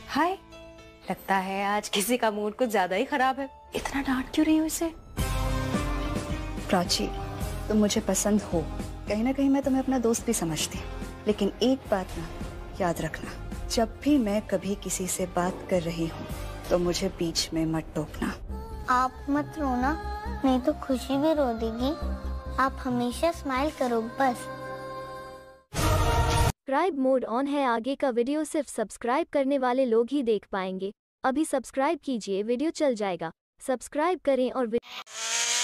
हाय, लगता है आज किसी का मूड कुछ ज्यादा ही खराब है। इतना डांट क्यों रही हूँ इसे? प्राची, तुम मुझे पसंद हो, कहीं ना कहीं मैं तुम्हें अपना दोस्त भी समझती, लेकिन एक बात ना याद रखना, जब भी मैं कभी किसी से बात कर रही हूँ तो मुझे बीच में मत टोकना। आप मत रोना, नहीं तो खुशी भी रो देगी। आप हमेशा स्माइल करो बस। सब्सक्राइब मोड ऑन है, आगे का वीडियो सिर्फ सब्सक्राइब करने वाले लोग ही देख पाएंगे। अभी सब्सक्राइब कीजिए, वीडियो चल जाएगा। सब्सक्राइब करें और